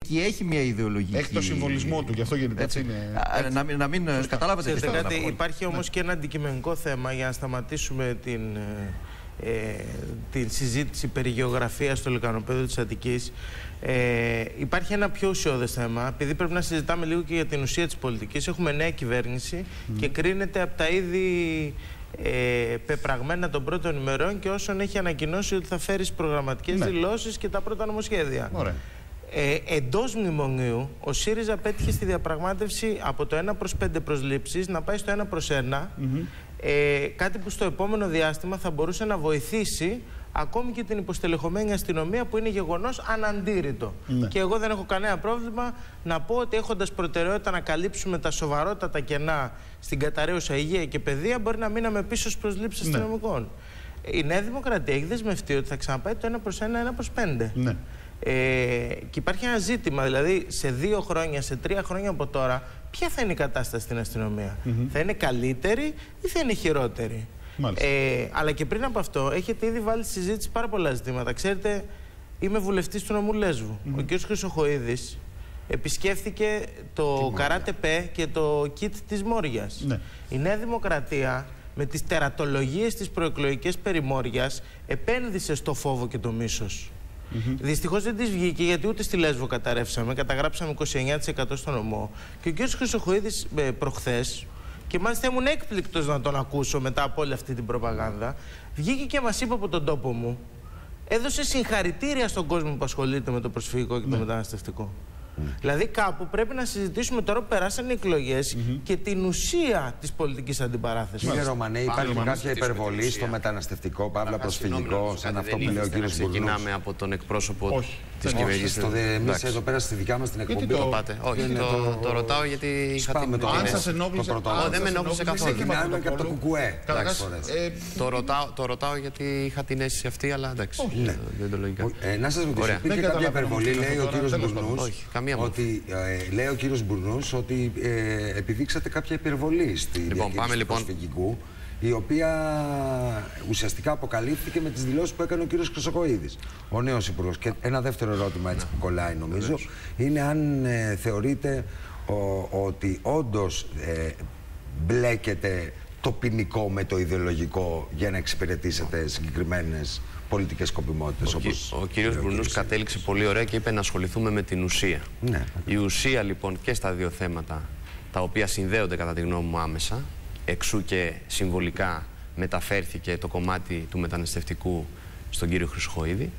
και έχει μια ιδεολογική. Έχει το συμβολισμό του, γι' αυτό γίνεται έτσι. Να μην καταλάβετε τι θέλω να πω. Υπάρχει όμως και ένα αντικειμενικό θέμα για να σταματήσουμε την συζήτηση περί γεωγραφίας στο λεκανοπέδιο της Αττικής. Υπάρχει ένα πιο ουσιώδες θέμα, επειδή πρέπει να συζητάμε λίγο και για την ουσία της πολιτικής. Έχουμε νέα κυβέρνηση και κρίνεται από τα είδη πεπραγμένα των πρώτων ημερών και όσων έχει ανακοινώσει ότι θα φέρει προγραμματικές δηλώσεις και τα πρώτα νομοσχέδια. Εντός μνημονίου, ο ΣΥΡΙΖΑ πέτυχε στη διαπραγμάτευση από το 1/5 προσλήψεις να πάει στο 1/1, κάτι που στο επόμενο διάστημα θα μπορούσε να βοηθήσει ακόμη και την υποστελεχωμένη αστυνομία, που είναι γεγονός αναντήρητο. Και εγώ δεν έχω κανένα πρόβλημα να πω ότι, έχοντας προτεραιότητα να καλύψουμε τα σοβαρότατα κενά στην καταρρέουσα υγεία και παιδεία, μπορεί να μείναμε πίσω στις προσλήψεις αστυνομικών. Η Νέα Δημοκρατία έχει δεσμευτεί ότι θα ξαναπάει το 1/1, 1/5. Και υπάρχει ένα ζήτημα, δηλαδή σε 2 χρόνια, σε 3 χρόνια από τώρα, ποια θα είναι η κατάσταση στην αστυνομία? Θα είναι καλύτερη ή θα είναι χειρότερη? Αλλά και πριν από αυτό, έχετε ήδη βάλει στη συζήτηση πάρα πολλά ζητήματα. Ξέρετε, είμαι βουλευτής του νομού Λέσβου. Ο κ. Χρυσοχοΐδης επισκέφθηκε το Καράτε Πέ και το κιτ της Μόριας. Η Νέα Δημοκρατία, με τις τερατολογίες της προεκλογικής περιμόριας, επένδυσε στο φόβο και το μίσος. Δυστυχώς δεν της βγήκε, γιατί ούτε στη Λέσβο καταρρεύσαμε. Καταγράψαμε 29% στο νομό. Και ο κ. Χρυσοχοΐδης προχθές, και μάλιστα ήμουν έκπληκτος να τον ακούσω μετά από όλη αυτή την προπαγάνδα, βγήκε και μας είπε από τον τόπο μου, έδωσε συγχαρητήρια στον κόσμο που ασχολείται με το προσφυγικό και το μεταναστευτικό. Δηλαδή κάπου πρέπει να συζητήσουμε τώρα που περάσαν οι εκλογές και την ουσία της πολιτικής αντιπαράθεσης. Κύριε Ρωμανέ, υπάρχει κάποια υπερβολή στο μεταναστευτικό, παύλα προσφυγικό, σαν αυτό που λέει ο κύριος Μπουρνούς? Ξεκινάμε από τον εκπρόσωπο της κυβέρνησης. Εμείς εδώ πέρα στη δικιά μας την εκπομπή το πάτε? Όχι, το ρωτάω γιατί είχα την... Αν σας ενόχλησε... Δεν με ενόχλησε καθόλου. Ξεκινάμε και από το κουκουέ. Το ρωτάω γιατί είχα την αίσθηση αυτή, αλλά εντάξει, δεν το λογικά. Να σας ρωτήσω, υπήρχε κάποια υπερβολή, λέει ο κύριος Μπουρνούς, ότι λέει ο κύριος Μπουρνούς ότι επιδείξατε κάποια υπερβολή στη διαχείριση του προσφυγικού, η οποία ουσιαστικά αποκαλύφθηκε με τις δηλώσεις που έκανε ο κύριος Χρυσοχοΐδης, ο νέος υπουργός. Και ένα δεύτερο ερώτημα, έτσι που κολλάει νομίζω, είναι αν θεωρείτε ότι όντως μπλέκεται το ποινικό με το ιδεολογικό για να εξυπηρετήσετε συγκεκριμένες πολιτικές σκοπιμότητες. Ο κύριος Μπουρνούς κατέληξε πολύ ωραία και είπε να ασχοληθούμε με την ουσία. Η ουσία λοιπόν και στα δύο θέματα, τα οποία συνδέονται κατά τη γνώμη μου άμεσα, εξού και συμβολικά μεταφέρθηκε το κομμάτι του μεταναστευτικού στον κύριο Χρυσοχοΐδη,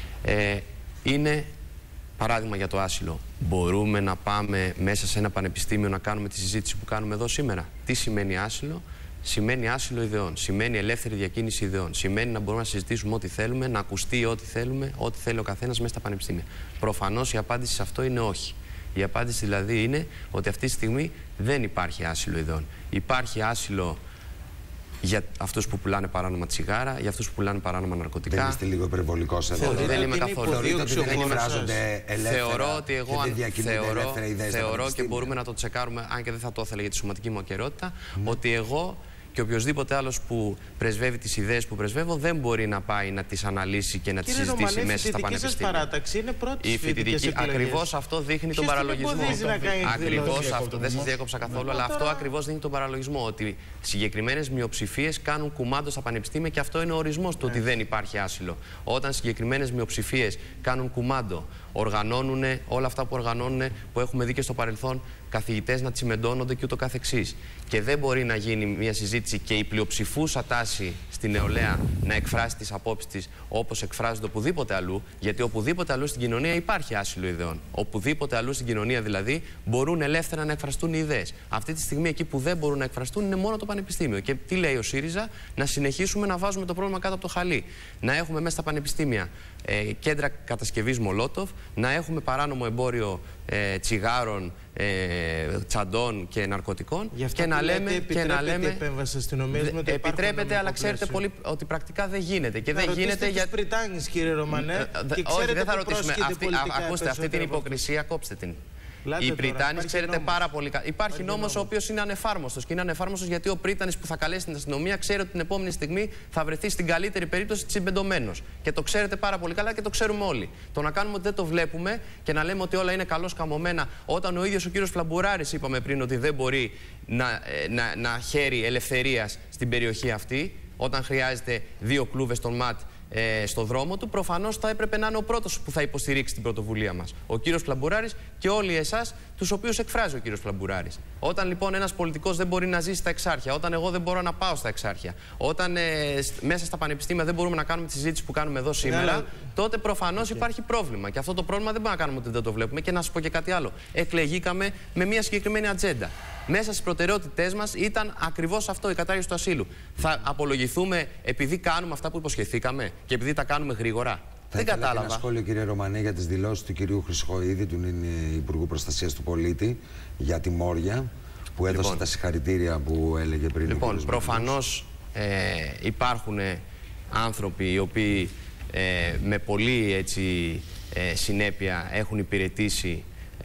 είναι παράδειγμα για το άσυλο. Μπορούμε να πάμε μέσα σε ένα πανεπιστήμιο να κάνουμε τη συζήτηση που κάνουμε εδώ σήμερα? Τι σημαίνει άσυλο? Σημαίνει άσυλο ιδεών, σημαίνει ελεύθερη διακίνηση ιδεών, σημαίνει να μπορούμε να συζητήσουμε ό,τι θέλουμε, να ακουστεί ό,τι θέλουμε, ό,τι θέλει ο καθένας μέσα στα πανεπιστήμια. Προφανώς η απάντηση σε αυτό είναι όχι. Η απάντηση δηλαδή είναι ότι αυτή τη στιγμή δεν υπάρχει άσυλο ιδεών. Υπάρχει άσυλο για αυτούς που πουλάνε παράνομα τσιγάρα, για αυτούς που πουλάνε παράνομα ναρκωτικά. Δεν είστε λίγο υπερβολικός εδώ? Δεν είμαι καθόλου. Θεωρώ ότι εγώ θεωρώ και μπορούμε να το τσεκάρουμε, αν και δεν θα το ήθελα για τη σωματική μου ακερότητα, ότι εγώ και οποιοδήποτε άλλος που πρεσβεύει τις ιδέες που πρεσβεύω δεν μπορεί να πάει να τις αναλύσει και να τις συζητήσει μέσα στα πανεπιστήμια. Η φοιτητική σας παράταξη είναι πρώτη φοιτητικές εκλογές. Ακριβώς αυτό δείχνει τον παραλογισμό. Ακριβώς αυτό. Δεν σας διέκοψα καθόλου, αλλά αυτό ακριβώς δείχνει τον παραλογισμό. Ότι συγκεκριμένες μειοψηφίες κάνουν κουμάντο στα πανεπιστήμια και αυτό είναι ο ορισμός του ότι δεν υπάρχει άσυλο. Όταν συγκεκριμένες μειοψηφίες κάνουν κουμάντο, οργανώνουν όλα αυτά που οργανώνουν, που έχουμε δει και στο παρελθόν, καθηγητές να τσιμεντώνονται και ούτω καθεξής. Και δεν μπορεί να γίνει μια συζήτηση και η πλειοψηφούσα τάση στην νεολαία να εκφράσει τις απόψεις της όπως εκφράζονται οπουδήποτε αλλού, γιατί οπουδήποτε αλλού στην κοινωνία υπάρχει άσυλο ιδεών. Οπουδήποτε αλλού στην κοινωνία δηλαδή μπορούν ελεύθερα να εκφραστούν οι ιδέες. Αυτή τη στιγμή εκεί που δεν μπορούν να εκφραστούν είναι μόνο το πανεπιστήμιο. Και τι λέει ο ΣΥΡΙΖΑ? Να συνεχίσουμε να βάζουμε το πρόβλημα κάτω από το χαλί. Να έχουμε μέσα στα πανεπιστήμια κέντρα κατασκευής Μολότοφ, να έχουμε παράνομο εμπόριο τσιγάρων, τσαντών και ναρκωτικών και να λέμε. Επιτρέπεται η επέμβαση αστυνομίας με το επιτρέπεται, αλλά ξέρετε πολύ ότι πρακτικά δεν γίνεται. Και δεν γίνεται για. Πριτάνης, κύριε Ρωμανέ. Όχι, δεν θα ρωτήσουμε. Ακούστε, αυτή την υποκρισία κόψτε την. Οι Πριτάνης, ξέρετε πάρα πολύ καλά. Υπάρχει νόμος ο οποίος είναι ανεφάρμοστος. Και είναι ανεφάρμοστος γιατί ο Πρίτανης που θα καλέσει την αστυνομία ξέρει ότι την επόμενη στιγμή θα βρεθεί στην καλύτερη περίπτωση τσιμπεντωμένος. Και το ξέρετε πάρα πολύ καλά και το ξέρουμε όλοι. Το να κάνουμε ότι δεν το βλέπουμε και να λέμε ότι όλα είναι καλώς καμωμένα, όταν ο ίδιος ο κύριος Φλαμπουράρης, είπαμε πριν, ότι δεν μπορεί να χαίρει ελευθερίας στην περιοχή αυτή, όταν χρειάζεται 2 κλούβες στον ΜΑΤ στο δρόμο του, προφανώς θα έπρεπε να είναι ο πρώτος που θα υποστηρίξει την πρωτοβουλία μας. Ο κύριος Φλαμπουράρης και όλοι εσάς, τους οποίους εκφράζει ο κύριος Φλαμπουράρης. Όταν λοιπόν ένας πολιτικός δεν μπορεί να ζήσει στα Εξάρχεια, όταν εγώ δεν μπορώ να πάω στα Εξάρχεια, όταν μέσα στα πανεπιστήμια δεν μπορούμε να κάνουμε τη συζήτηση που κάνουμε εδώ σήμερα, τότε προφανώς υπάρχει πρόβλημα. Και αυτό το πρόβλημα δεν μπορούμε να κάνουμε ότι δεν το βλέπουμε. Και να σας πω και κάτι άλλο. Εκλεγήκαμε με μια συγκεκριμένη ατζέντα. Μέσα στις προτεραιότητές μας ήταν ακριβώς αυτό, η κατάργηση του ασύλου. Θα απολογηθούμε επειδή κάνουμε αυτά που υποσχεθήκαμε και επειδή τα κάνουμε γρήγορα? Δεν κατάλαβα. Και ένα σχόλιο, κύριε Ρωμανέ, για τις δηλώσεις του κυρίου Χρυσοχοΐδη, του Υπουργού Προστασίας του Πολίτη, για τη Μόρια, που έδωσε τα συγχαρητήρια που έλεγε πριν. Λοιπόν, προφανώς υπάρχουν άνθρωποι οι οποίοι με πολύ συνέπεια έχουν υπηρετήσει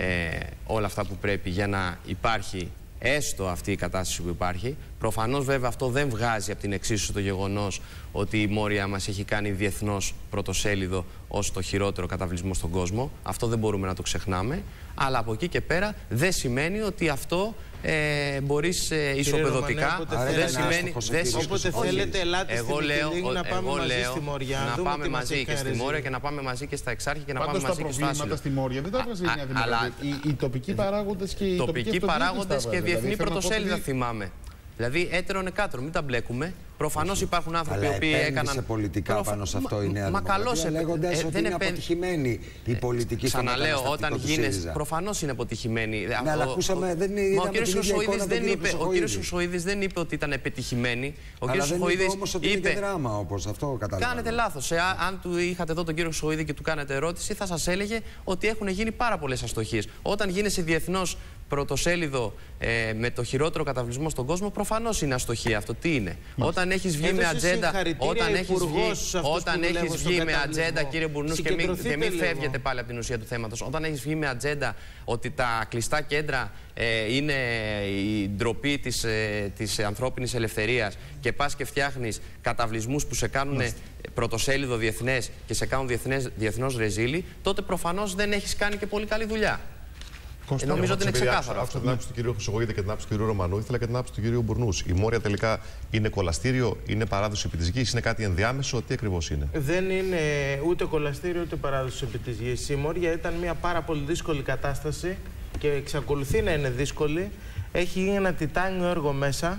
όλα αυτά που πρέπει για να υπάρχει έστω αυτή η κατάσταση που υπάρχει. Προφανώς βέβαια αυτό δεν βγάζει από την εξίσωση το γεγονός ότι η Μόρια μας έχει κάνει διεθνώς πρωτοσέλιδο ως το χειρότερο καταβλισμό στον κόσμο. Αυτό δεν μπορούμε να το ξεχνάμε. Αλλά από εκεί και πέρα δεν σημαίνει ότι αυτό μπορείς ισοπεδωτικά. Δεν σημαίνει. Όποτε θέλετε, ελάτε στην Πικελίνη να πάμε μαζί στη Μόρια. Να πάμε μαζί και στη Μόρια και να πάμε μαζί και στα Εξάρχεια και να πάμε μαζί και στο Άσυλο. Τα προβλήματα στη Μόρια δεν τα έβγαζε η Νέα Δημοκρατία. Οι τοπικοί παράγοντες και οι τοπικοί παράγοντες και διεθνή πρωτοσέλιδα θυμάμαι. Δηλαδή έτερον εκάτερον, μην τα μπλέκουμε. Προφανώς υπάρχουν άνθρωποι που έκαναν. Πολιτικά πάνω σε αυτό η Νέα Δημοκρατία, λέγοντας ότι είναι αποτυχημένη η πολιτική στο Ξαναλέω, όταν γίνεις. Προφανώς είναι αποτυχημένη. Ναι, αλλά ακούσαμε, δεν είδαμε την ίδια εικόνα τον κύριο Χρυσοχοΐδη. Ο κύριος Χρυσοχοΐδης δεν είπε ότι ήταν επιτυχημένη. Ο κύριος Χρυσοχοΐδης όμως ότι είναι και δράμα, όπως αυτό καταλαβαίνω. Κάνετε λάθος. Αν του είχατε εδώ τον κύριο Χρυσοχοΐδη και του κάνετε ερώτηση, θα σας έλεγε ότι έχουν γίνει πάρα πολλές αστοχίες. Όταν γίνεσαι διεθνώς πρωτοσέλιδο με το χειρότερο καταβλισμό στον κόσμο, προφανώς είναι αστοχία αυτό. Τι είναι? Όταν έχεις βγει με ατζέντα, με ατζέντα, κύριε Μπουρνούς, και μην φεύγετε πάλι από την ουσία του θέματος. Όταν έχεις βγει με ατζέντα ότι τα κλειστά κέντρα είναι η ντροπή της ανθρώπινης ελευθερίας και πας και φτιάχνεις καταβλισμούς που σε κάνουν πρωτοσέλιδο διεθνές και σε κάνουν διεθνώς ρεζίλι, τότε προφανώς δεν έχεις κάνει και πολύ καλή δουλειά. Νομίζω ότι είναι ξεκάθαρο. Άκουσα την άποψη του κυρίου Χρυσοχοΐδη και την άποψη του κυρίου Ρωμανού, ήθελα και την άποψη του κυρίου Μπουρνούς. Η Μόρια τελικά είναι κολαστήριο, είναι παράδοση επί της γης, είναι κάτι ενδιάμεσο, τι ακριβώς είναι? Δεν είναι ούτε κολαστήριο ούτε παράδοση επί της γης. Η Μόρια ήταν μια πάρα πολύ δύσκολη κατάσταση και εξακολουθεί να είναι δύσκολη. Έχει γίνει ένα τιτάνιο έργο μέσα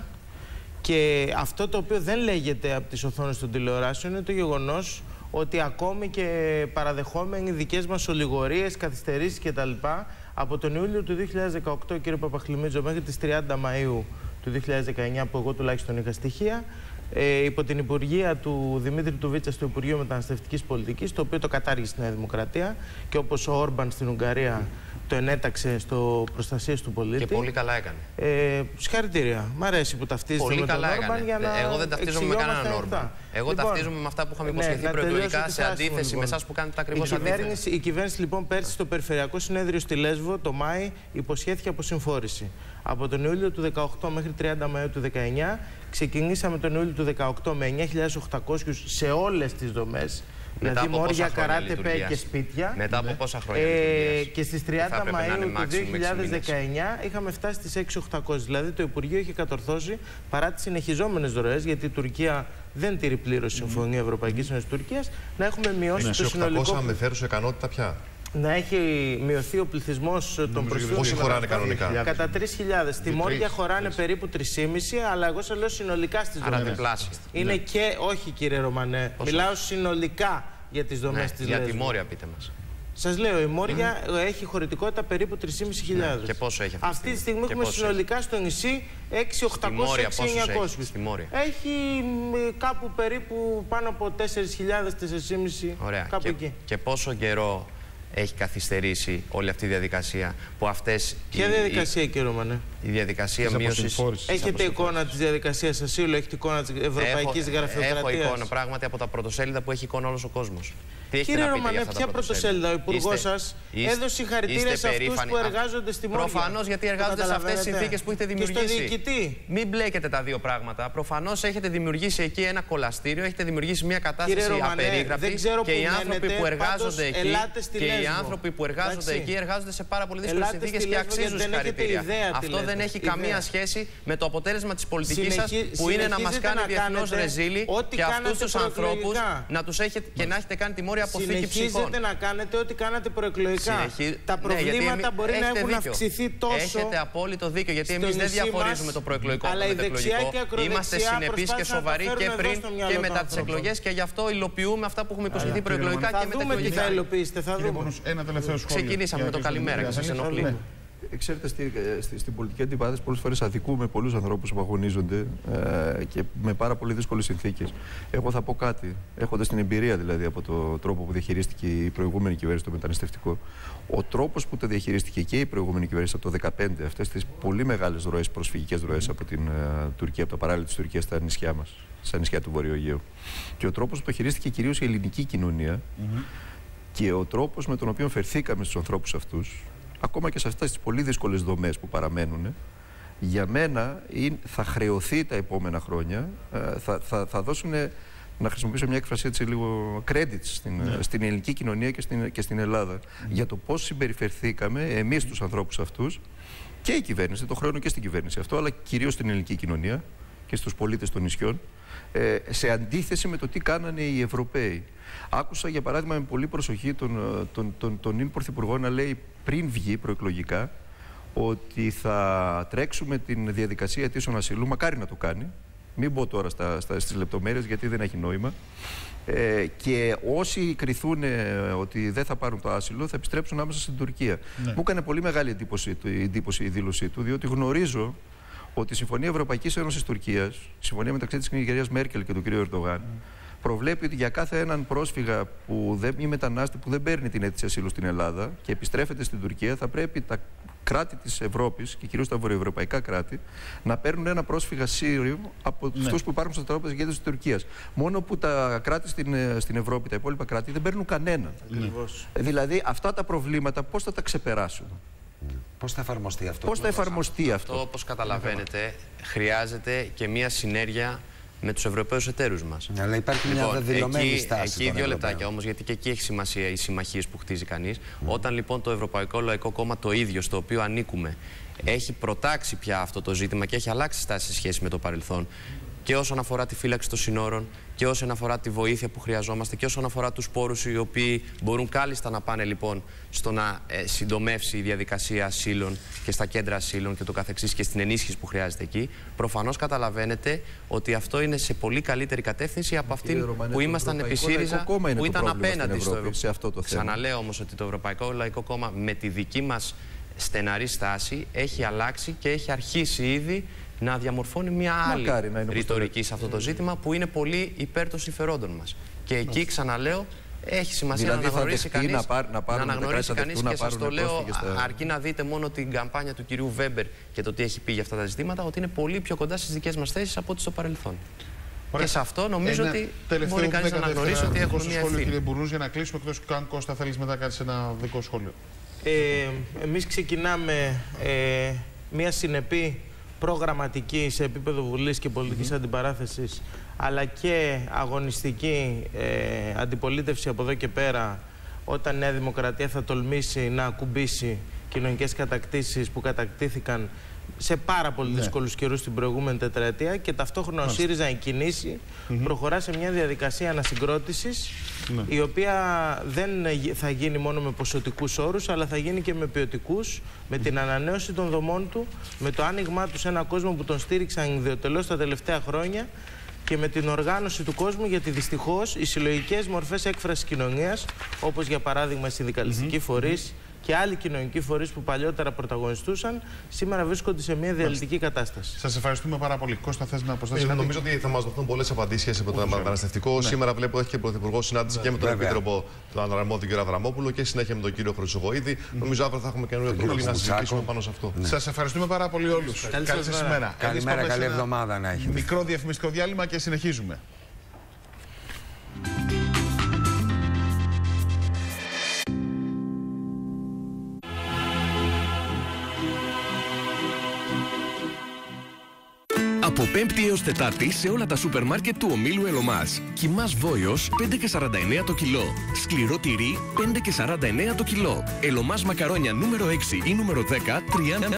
και αυτό το οποίο δεν λέγεται από τις οθόνες των τηλεοράσεων είναι το γεγονός ότι ακόμη και παραδεχόμενοι δικές μας ολιγορίες, καθυστερήσεις κτλ. Από τον Ιούλιο του 2018, κύριε Παπαχλημίτζο, μέχρι τις 30 Μαΐου του 2019, που εγώ τουλάχιστον είχα στοιχεία, υπό την υπουργεία του Δημήτρη Τουβίτσα στο Υπουργείο Μεταναστευτικής Πολιτικής, το οποίο το κατάργησε η Νέα Δημοκρατία και όπως ο Όρμπαν στην Ουγγαρία το ενέταξε στο προστασίας του πολίτη. Και πολύ καλά έκανε. Συγχαρητήρια. Μ' αρέσει που ταυτίζεται με τον Όρμπαν για να. Εγώ δεν ταυτίζομαι με κανέναν Όρμπαν. Εγώ ταυτίζομαι με αυτά που είχαμε υποσχεθεί προεκλογικά, σε αντίθεση με εσάς που κάνετε τα ακριβώς αντίθετα. Η κυβέρνηση λοιπόν πέρσι στο Περιφερειακό Συνέδριο στη Λέσβο το Μάη υποσχέθηκε αποσυμφόρηση. Από τον Ιούλιο του 2018 μέχρι 30 Μαΐου του 2019 ξεκινήσαμε τον Ιούλιο του 2018 με 9.800 σε όλες τις δομές. Δηλαδή Μόρια, Καράτε, Πέ και σπίτια. Μετά από πόσα χρόνια και στις 30 Μαΐου του 2019 είχαμε φτάσει στις 6.800. Δηλαδή το Υπουργείο είχε κατορθώσει, παρά τις συνεχιζόμενες ροές, γιατί η Τουρκία δεν τηρεί πλήρως συμφωνία Ευρωπαϊκής Ένωσης Τουρκίας, να έχουμε μειώσει το συνολικό. 6.800 με φέρουσα ικανότητα πια. Να έχει μειωθεί ο πληθυσμός των προσφύγων. Πόσοι χωράνε κανονικά? Κατά 3.000. Στη Μόρια χωράνε περίπου 3.500, αλλά εγώ σας λέω συνολικά στις δομές. Άρα διπλάσια. Είναι και. Όχι, κύριε Ρωμανέ. Μιλάω συνολικά για τις δομές της Λέσβου. Για τη Μόρια, πείτε μας. Σας λέω, η Μόρια έχει χωρητικότητα περίπου 3.500. Και πόσο έχει αυτή τη στιγμή? Έχουμε συνολικά στο νησί 6.800-6.900. Έχει κάπου περίπου πάνω από 4.000-4.500. Ωραία. Κάπου εκεί. Και πόσο καιρό έχει καθυστερήσει όλη αυτή η διαδικασία που αυτές. Ποια διαδικασία, κύριε Ρωμανέ? Η διαδικασία μείωσης. Έχετε εικόνα της διαδικασίας ασύλου, έχετε εικόνα της ευρωπαϊκής γραφειοκρατίας? Έχω εικόνα πράγματι από τα πρωτοσέλιδα που έχει εικόνα όλος ο κόσμος. Κύριε Ρωμανέ, ποια πρωτοσέλιδα? Ο υπουργός σας έδωσε συγχαρητήρια σε αυτούς που εργάζονται στη Μόρια. Προφανώς, γιατί εργάζονται σε αυτές τις συνθήκες που έχετε δημιουργήσει. Και στο διοικητή. Μην μπλέκετε τα δύο πράγματα. Προφανώς έχετε δημιουργήσει εκεί ένα κολαστήριο, έχετε δημιουργήσει μια κατάσταση απερίγραπτη. Και οι άνθρωποι που εργάζονται εκεί, εργάζονται σε πάρα πολύ δύσκολες συνθήκες και αξίζουν συγχαρητήρια. Αυτό δεν έχει καμία σχέση με το αποτέλεσμα της πολιτικής σας, που είναι να μας κάνει διεθνώς ρεζίλι και αυτούς τους ανθρώπους να τους έχετε και να έχετε κάνει τη Μόρια αποθήκη ψυχών. Συνεχίζετε να κάνετε ό,τι κάνατε προεκλογικά. Τα προβλήματα μπορεί να έχουν αυξηθεί τόσο. Έχετε απόλυτο δίκιο, γιατί εμείς δεν διαχωρίζουμε το προεκλογικό από το μετεκλογικό. Είμαστε συνεπείς και σοβαροί και πριν και μετά τις εκλογές, και γι' αυτό υλοποιούμε αυτά που έχουμε υποσχεθεί προεκλογικά και μετεκλογικά. Θα δούμε τι θα υλοποιήσετε, θα δούμε. Ένα τελευταίο σχόλιο. Ξεκινήσαμε με το καλημέρα και σας ενοχλεί. Ξέρετε, στην πολιτική αντιπαράθεση πολλές φορές αδικούμε πολλούς ανθρώπους που αγωνίζονται και με πάρα πολύ δύσκολες συνθήκες. Εγώ θα πω κάτι, έχοντας την εμπειρία δηλαδή από τον τρόπο που διαχειρίστηκε η προηγούμενη κυβέρνηση το μεταναστευτικό. Ο τρόπος που το διαχειρίστηκε και η προηγούμενη κυβέρνηση από το 2015, αυτές τις πολύ μεγάλες ροές, προσφυγικές ροές από την Τουρκία, από τα παράλια της Τουρκίας στα νησιά μας, στα νησιά του Βορείου Αιγαίου. Και ο τρόπος που το χειρίστηκε κυρίως η ελληνική κοινωνία και ο τρόπος με τον οποίο φερθήκαμε στους ανθρώπους αυτούς, ακόμα και σε αυτές τις πολύ δύσκολες δομές που παραμένουν, για μένα θα χρεωθεί τα επόμενα χρόνια, θα δώσουν, να χρησιμοποιήσω μια έκφραση έτσι λίγο, credits στην ελληνική κοινωνία και στην Ελλάδα για το πώς συμπεριφερθήκαμε εμείς τους ανθρώπους αυτούς και η κυβέρνηση, το χρόνο και στην κυβέρνηση αυτό, αλλά κυρίως στην ελληνική κοινωνία και στους πολίτες των νησιών, σε αντίθεση με το τι κάνανε οι Ευρωπαίοι. Άκουσα για παράδειγμα με πολύ προσοχή τον νυν Πρωθυπουργό να λέει πριν βγει προεκλογικά ότι θα τρέξουμε την διαδικασία αιτήσεων ασύλου, μακάρι να το κάνει, μην μπω τώρα στις λεπτομέρειες γιατί δεν έχει νόημα, και όσοι κριθούν ότι δεν θα πάρουν το άσυλο θα επιστρέψουν άμεσα στην Τουρκία. Μου έκανε πολύ μεγάλη εντύπωση η δήλωσή του, διότι γνωρίζω ότι η Συμφωνία Ευρωπαϊκής Ένωσης Τουρκίας, η συμφωνία μεταξύ της κυρίας Μέρκελ και του κ. Ερντογάν, προβλέπει ότι για κάθε έναν πρόσφυγα ή μετανάστη που δεν παίρνει την αίτηση ασύλου στην Ελλάδα και επιστρέφεται στην Τουρκία, θα πρέπει τα κράτη της Ευρώπης και κυρίως τα βορειοευρωπαϊκά κράτη να παίρνουν ένα πρόσφυγα Σύριο από αυτούς που υπάρχουν στα τρόπες ηγέτες της Τουρκίας. Μόνο που τα κράτη στην Ευρώπη, τα υπόλοιπα κράτη, δεν παίρνουν κανέναν. Δηλαδή αυτά τα προβλήματα πώς θα τα ξεπεράσουμε? Πώς θα εφαρμοστεί αυτό? Πώς θα εφαρμοστεί αυτό? Αυτό, όπως καταλαβαίνετε, χρειάζεται και μια συνέργεια με τους Ευρωπαίους εταίρους μας. Αλλά υπάρχει μια δεδηλωμένη στάση. Εκεί 2 λεπτάκια όμως, γιατί και εκεί έχει σημασία οι συμμαχίες που χτίζει κανείς. Όταν λοιπόν το Ευρωπαϊκό Λαϊκό Κόμμα το ίδιο, στο οποίο ανήκουμε, έχει προτάξει πια αυτό το ζήτημα και έχει αλλάξει στάση σε σχέση με το παρελθόν, και όσον αφορά τη φύλαξη των συνόρων και όσον αφορά τη βοήθεια που χρειαζόμαστε και όσον αφορά τους πόρους οι οποίοι μπορούν κάλλιστα να πάνε λοιπόν στο να συντομεύσει η διαδικασία ασύλων και στα κέντρα ασύλων και το καθεξής και στην ενίσχυση που χρειάζεται εκεί, προφανώς καταλαβαίνετε ότι αυτό είναι σε πολύ καλύτερη κατεύθυνση από αυτή που ήμασταν επί ΣΥΡΙΖΑ, που ήταν απέναντι σε αυτό το θέμα. Ξαναλέω όμως ότι το Ευρωπαϊκό Λαϊκό Κόμμα με τη δική μας στεναρή στάση έχει αλλάξει και έχει αρχίσει ήδη να διαμορφώνει μια άλλη ρητορική σε αυτό το ζήτημα που είναι πολύ υπέρ των συμφερόντων μας. Και εκεί, ξαναλέω, έχει σημασία να αναγνωρίσει κανείς, και σας το λέω, αρκεί να δείτε μόνο την καμπάνια του κυρίου Βέμπερ και το τι έχει πει για αυτά τα ζητήματα, ότι είναι πολύ πιο κοντά στις δικές μας θέσεις από ό,τι στο παρελθόν. Ωραία. Και σε αυτό νομίζω ότι μπορεί κανείς να αναγνωρίσει ότι έχουμε μια ευθύνη. Κύριε Μπουρνούς, για να κλείσουμε, εκτός που αν Κώστα θέλεις μετά κάτι σε ένα δικό σχόλιο. Εμείς ξεκινάμε μια συνεπή προγραμματική σε επίπεδο Βουλής και πολιτικής αντιπαράθεσης, αλλά και αγωνιστική αντιπολίτευση από εδώ και πέρα, όταν η Νέα Δημοκρατία θα τολμήσει να ακουμπήσει κοινωνικές κατακτήσεις που κατακτήθηκαν σε πάρα πολύ δύσκολους καιρούς την προηγούμενη τετραετία, και ταυτόχρονα ο ΣΥΡΙΖΑ εκκινήσει, προχωρά σε μια διαδικασία ανασυγκρότησης, η οποία δεν θα γίνει μόνο με ποσοτικούς όρους, αλλά θα γίνει και με ποιοτικούς, με την ανανέωση των δομών του, με το άνοιγμά του σε ένα κόσμο που τον στήριξαν ιδιωτελώς τα τελευταία χρόνια, και με την οργάνωση του κόσμου, γιατί δυστυχώς οι συλλογικές μορφές έκφρασης κοινωνίας, όπως για παράδειγμα οι συνδικαλιστικοί φορείς και άλλοι κοινωνικοί φορείς που παλιότερα πρωταγωνιστούσαν, σήμερα βρίσκονται σε μια διαλυτική κατάσταση. Σας ευχαριστούμε πάρα πολύ. Κώστα, θες να προσθέσεις? Νομίζω ότι θα μας δοθούν πολλές απαντήσεις από το μεταναστευτικό. Σήμερα βλέπω έχει και πρωθυπουργό συνάντηση και με τον Επίτροπο, τον Αρμόδιο κ. Αβραμόπουλο, και συνέχεια με τον κύριο Χρυσοβοίδη. Νομίζω αύριο θα έχουμε καινούργια προβλήματα να συζητήσουμε πάνω σε αυτό. Σας ευχαριστούμε πάρα πολύ όλους. Καλή σας ημέρα. Καλημέρα, καλή εβδομάδα να έχετε. Μικρό διαφημιστικό διάλειμμα και συνεχίζουμε. Από Πέμπτη έως Τετάρτη σε όλα τα σούπερ μάρκετ του ομίλου Ελωμάς. Κιμάς Βόιος 5,49 το κιλό. Σκληρό τυρί 5,49 το κιλό. Ελωμάς μακαρόνια νούμερο 6 ή νούμερο 10 3